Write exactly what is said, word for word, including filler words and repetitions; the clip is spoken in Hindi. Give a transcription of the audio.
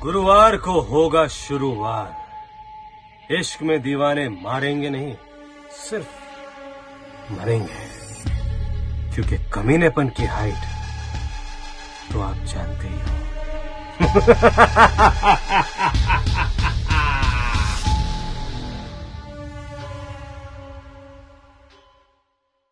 गुरुवार को होगा शुरुआत। इश्क में दीवाने मारेंगे नहीं, सिर्फ मरेंगे, क्योंकि कमीनेपन की हाइट तो आप जानते ही हो।